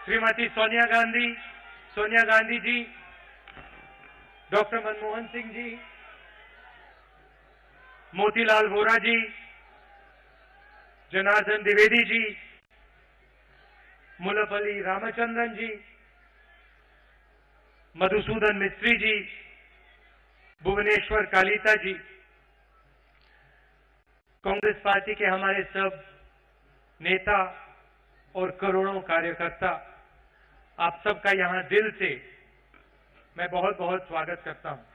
Shrimati Sonia Gandhi ji, doctor Manmohan Singh ji, Motilal Vora ji, Janardan Dwivedi ji, Mullappally Ramachandran ji, Madhusudan Mistry ji, Bhubaneswar Kalita ji, Congress party के हमारे सब नेता और करोड़ों कार्यकर्ता, आप सबका यहां दिल से मैं बहुत बहुत स्वागत करता हूं।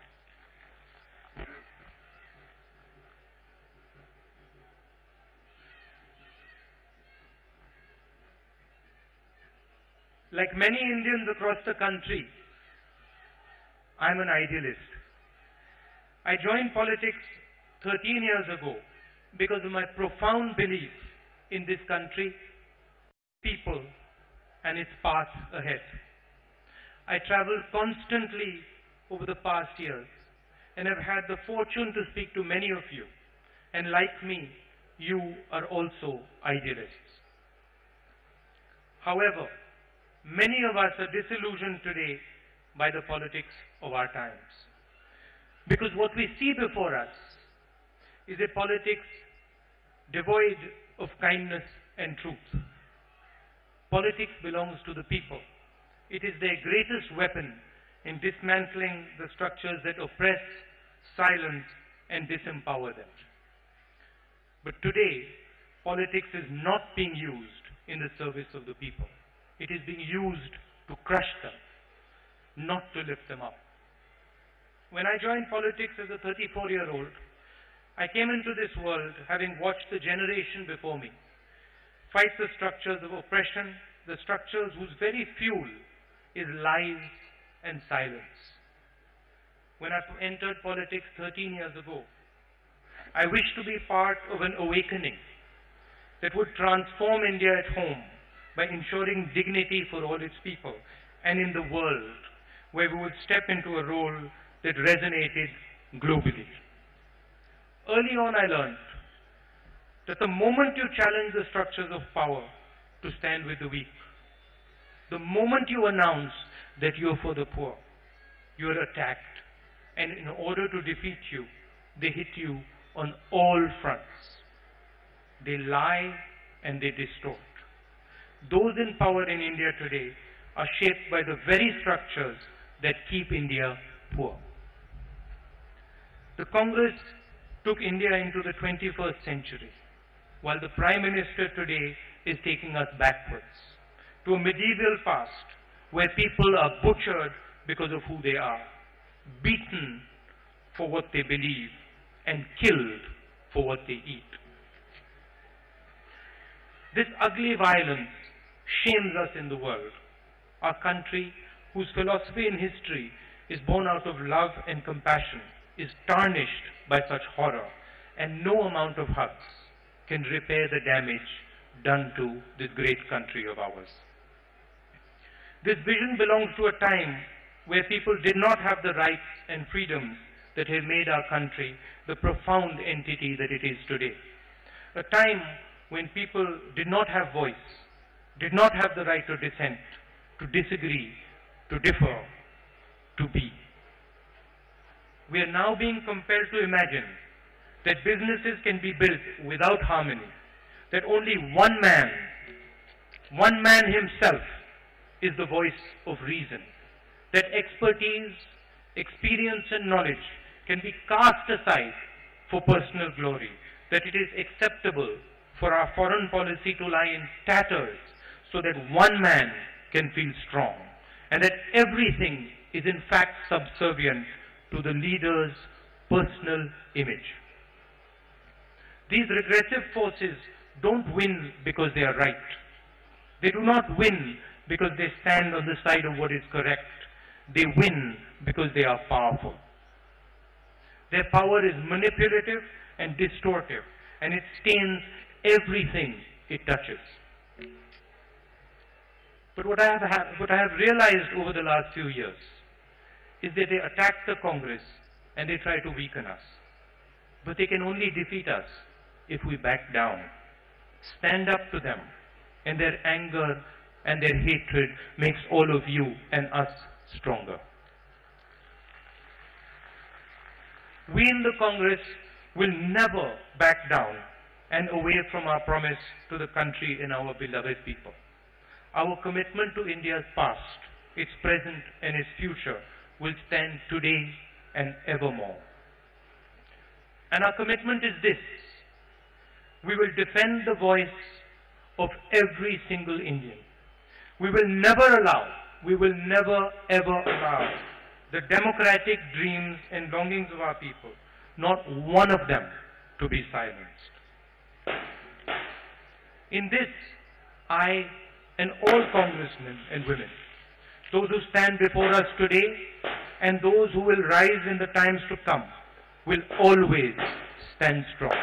Like many Indians across the country, I'm an idealist. I joined politics 13 years ago because of my profound belief in this country, people, and its path ahead. I traveled constantly over the past years and have had the fortune to speak to many of you. And like me, you are also idealists. However, many of us are disillusioned today by the politics of our times. Because what we see before us is a politics devoid of kindness and truth. Politics belongs to the people. It is their greatest weapon in dismantling the structures that oppress, silence, and disempower them. But today, politics is not being used in the service of the people. It is being used to crush them, not to lift them up. When I joined politics as a 34-year-old, I came into this world having watched the generation before me fight the structures of oppression, the structures whose very fuel is lies and silence. When I entered politics 13 years ago, I wished to be part of an awakening that would transform India at home by ensuring dignity for all its people, and in the world, where we would step into a role that resonated globally. Early on, I learned that the moment you challenge the structures of power to stand with the weak, the moment you announce that you are for the poor, you are attacked, and in order to defeat you, they hit you on all fronts. They lie and they distort. Those in power in India today are shaped by the very structures that keep India poor. The Congress took India into the 21st century, while the Prime Minister today is taking us backwards to a medieval past where people are butchered because of who they are, beaten for what they believe, and killed for what they eat. This ugly violence shames us in the world. Our country, whose philosophy and history is born out of love and compassion, is tarnished by such horror, and no amount of hugs can repair the damage done to this great country of ours. This vision belongs to a time where people did not have the rights and freedoms that have made our country the profound entity that it is today. A time when people did not have voice, did not have the right to dissent, to disagree, to differ, to be. We are now being compelled to imagine that businesses can be built without harmony, that only one man himself is the voice of reason, that expertise, experience and knowledge can be cast aside for personal glory, that it is acceptable for our foreign policy to lie in tatters so that one man can feel strong, and that everything is in fact subservient to the leader's personal image. These regressive forces don't win because they are right. They do not win because they stand on the side of what is correct. They win because they are powerful. Their power is manipulative and distortive, and it stains everything it touches. But what I have realized over the last few years is that they attack the Congress and they try to weaken us. But they can only defeat us if we back down, stand up to them, and their anger and their hatred makes all of you and us stronger. We in the Congress will never back down and away from our promise to the country and our beloved people. Our commitment to India's past, its present and its future will stand today and evermore. And our commitment is this: we will defend the voice of every single Indian. We will never ever allow the democratic dreams and longings of our people, not one of them, to be silenced. In this, I and all congressmen and women, those who stand before us today and those who will rise in the times to come, will always stand strong.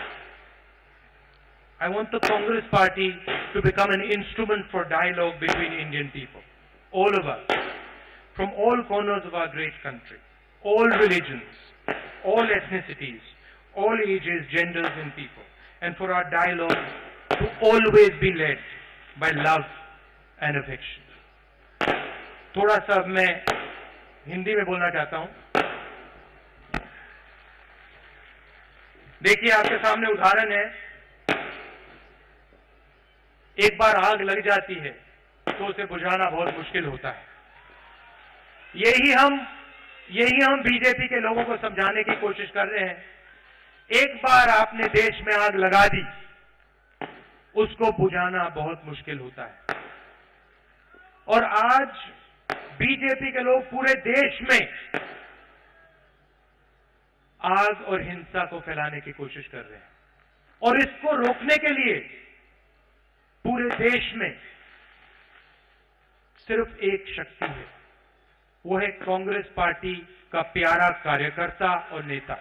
I want the Congress Party to become an instrument for dialogue between Indian people. All of us, from all corners of our great country, all religions, all ethnicities, all ages, genders and people, and for our dialogue to always be led by love and affection. थोड़ा सा मैं हिंदी में बोलना चाहता हूं. देखिए, आपके सामने उदाहरण है. एक बार आग लग जाती है तो उसे बुझाना बहुत मुश्किल होता है. यही हम बीजेपी के लोगों को समझाने की कोशिश कर रहे हैं. एक बार आपने देश में आग लगा दी, उसको बुझाना बहुत मुश्किल होता है. और आज बीजेपी के लोग पूरे देश में आग और हिंसा को फैलाने की कोशिश कर रहे हैं. और इसको रोकने के लिए पूरे देश में सिर्फ एक शक्ति है, वो है कांग्रेस पार्टी का प्यारा कार्यकर्ता और नेता.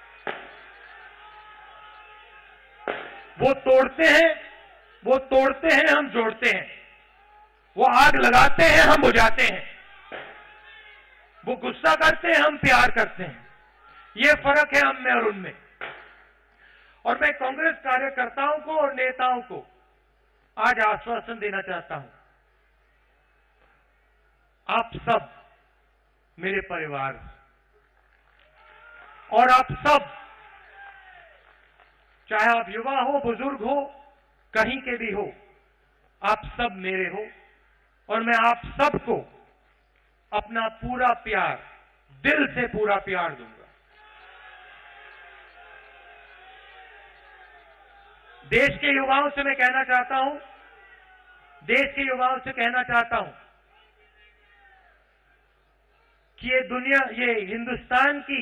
वो तोड़ते हैं, हम जोड़ते हैं. वो आग लगाते हैं, हम बुझाते हैं. वो गुस्सा करते हैं, हम प्यार करते हैं. ये फर्क है हम में और उनमें. और मैं कांग्रेस कार्यकर्ताओं को और नेताओं को आज आश्वासन देना चाहता हूं. आप सब मेरे परिवार, और आप सब, चाहे आप युवा हो, बुजुर्ग हो, कहीं के भी हो, आप सब मेरे हो. और मैं आप सबको अपना पूरा प्यार, दिल से पूरा प्यार दूंगा. देश के युवाओं से मैं कहना चाहता हूं, कि ये हिंदुस्तान की,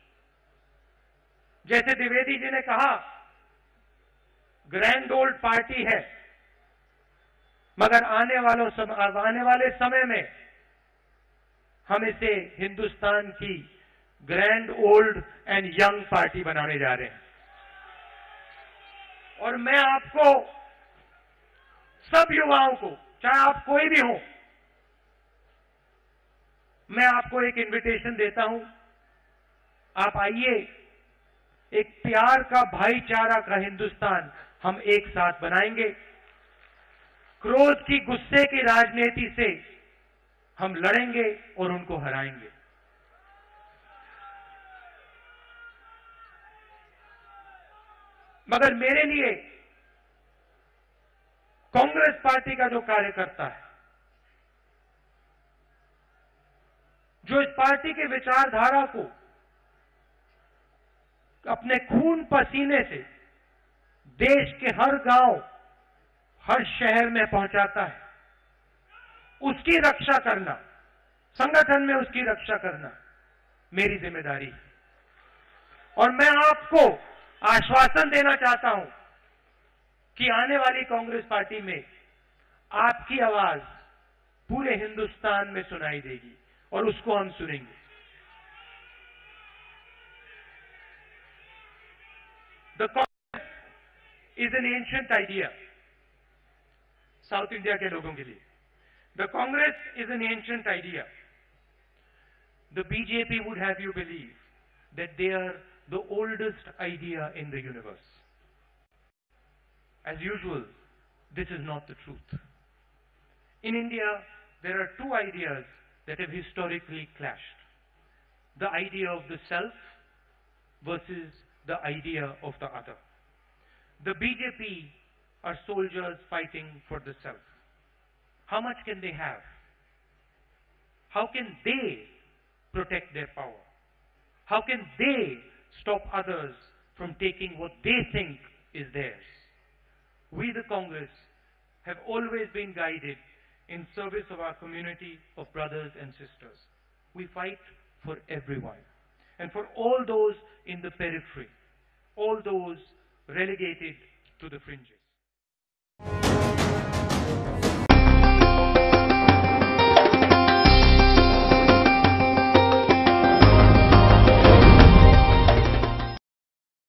जैसे द्विवेदी जी ने कहा, ग्रैंड ओल्ड पार्टी है, मगर आने वाले समय में हम इसे हिंदुस्तान की grand old and young party बनाने जा रहे हैं. और मैं आपको, सब युवाओं को, चाहे आप कोई भी हो, मैं आपको एक इनविटेशन देता हूं. आप आइए, एक प्यार का, भाईचारा का हिंदुस्तान हम एक साथ बनाएंगे. क्रोध की, गुस्से की राजनीति से हम लड़ेंगे और उनको हराएंगे. मगर मेरे लिए कांग्रेस पार्टी का जो कार्यकर्ता है, जो इस पार्टी के विचारधारा को अपने खून पसीने से देश के हर गांव, हर शहर में पहुंचाता है, उसकी रक्षा करना, संगठन में उसकी रक्षा करना मेरी जिम्मेदारी है. और मैं आपको आश्वासन देना चाहता हूं कि आने वाली कांग्रेस पार्टी में आपकी आवाज पूरे हिंदुस्तान में सुनाई देगी और उसको हम सुनेंगे. The Congress is an ancient idea. South India के लोगों के लिए the Congress is an ancient idea. The BJP would have you believe that they are the oldest idea in the universe. As usual, this is not the truth. In India, there are two ideas that have historically clashed. The idea of the self versus the idea of the other. The BJP are soldiers fighting for the self. How much can they have? How can they protect their power? How can they stop others from taking what they think is theirs? We, the Congress, have always been guided in service of our community of brothers and sisters. We fight for everyone and for all those in the periphery, all those relegated to the fringes.